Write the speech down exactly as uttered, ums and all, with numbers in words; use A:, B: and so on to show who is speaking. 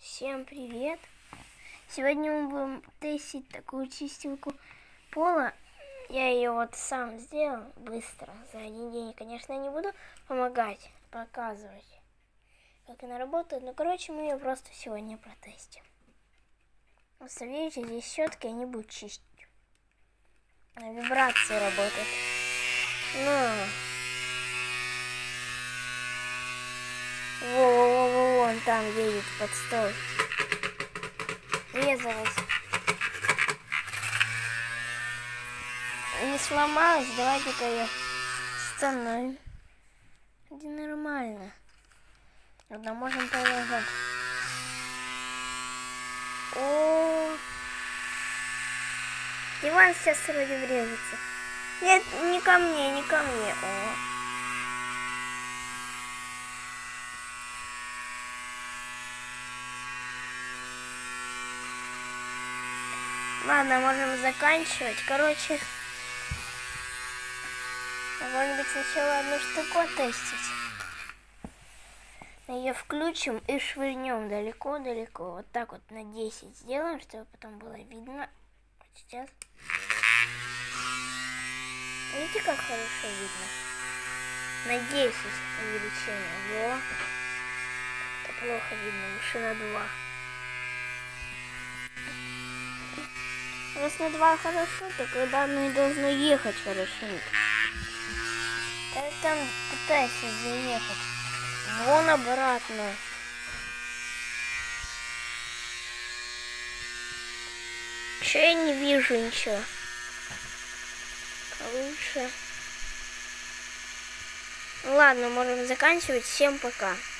A: Всем привет! Сегодня мы будем тестить такую чистилку пола. Я ее вот сам сделал быстро, за один день. Конечно, я не буду помогать, показывать, как она работает. Ну, короче, мы ее просто сегодня протестим. Вот видите, здесь щетки, они будут чистить. На вибрации работает. Но... Во-во-во-во, вон там едет под стол. Резалась. Не сломалась, давайте-ка ее установим. Это нормально. Тогда можем продолжать. О, диван сейчас вроде врежется. Нет, не ко мне, не ко мне. О. Ладно, можем заканчивать. Короче, может быть, сначала одну штуку тестить. Ее включим и швырнем далеко-далеко. Вот так вот на десять сделаем, чтобы потом было видно. Вот сейчас. Видите, как хорошо видно? На десять увеличение. Во. Это плохо видно, лучше на два. Раз на два хорошо, то когда оно и должно ехать хорошенько. Я там пытаюсь заехать. Вон обратно. Еще я не вижу ничего. Лучше. Ладно, можем заканчивать. Всем пока.